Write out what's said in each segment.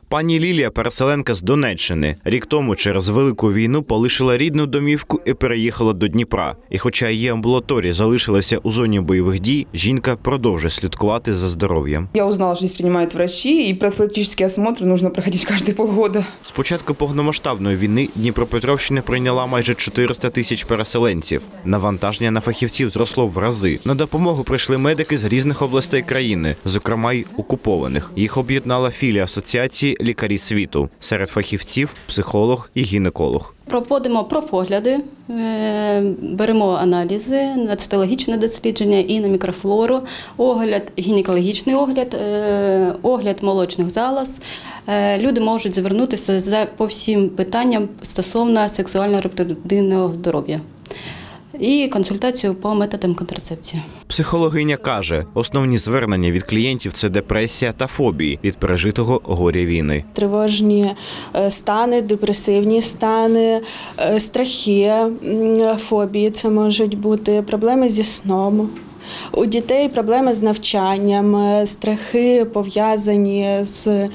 Пані Лілія – переселенка з Донеччини. Рік тому через Велику війну полишила рідну домівку і переїхала до Дніпра. І хоча її амбулаторія залишилася у зоні бойових дій, жінка продовжує слідкувати за здоров'ям. Я узнала, що здесь приймають врачі, і профілактичні осмотри потрібно проходити кожні півроку. З початку повномасштабної війни Дніпропетровщина прийняла майже 400 тисяч переселенців. Навантаження на фахівців зросло в рази. На допомогу прийшли медики з різних областей країни, зокрема й окупованих. Їх об'єднала філія асоціації «Лікарі світу». Серед фахівців – психолог і гінеколог. Проводимо профогляди, беремо аналізи на цитологічне дослідження і на мікрофлору, огляд, гінекологічний огляд, огляд молочних залоз. Люди можуть звернутися по всім питанням стосовно сексуально-репродуктивного здоров'я і консультацію по методам контрацепції. Психологиня каже, основні звернення від клієнтів – це депресія та фобії від пережитого горя війни. Тривожні стани, депресивні стани, страхи, фобії – це можуть бути проблеми зі сном. У дітей проблеми з навчанням, страхи пов'язані з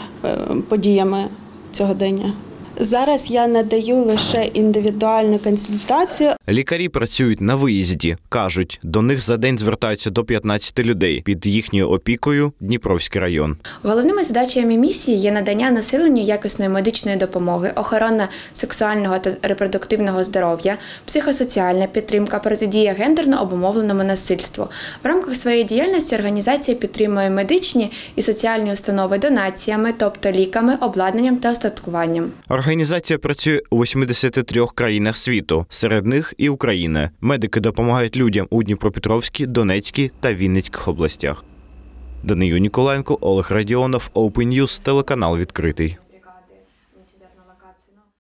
подіями сьогодення. Зараз я надаю лише індивідуальну консультацію. Лікарі працюють на виїзді. Кажуть, до них за день звертаються до 15 людей. Під їхньою опікою – Дніпровський район. Головними задачами місії є надання населенню якісної медичної допомоги, охорона сексуального та репродуктивного здоров'я, психосоціальна підтримка, протидія гендерно обумовленому насильству. В рамках своєї діяльності організація підтримує медичні і соціальні установи донаціями, тобто ліками, обладнанням та остаткуванням. Організація працює у 83 країнах світу, серед них і Україна. Медики допомагають людям у Дніпропетровській, Донецькій та Вінницьких областях. Данию Ніколаєнко, Олег Радіонов, Open News, телеканал «Відкритий».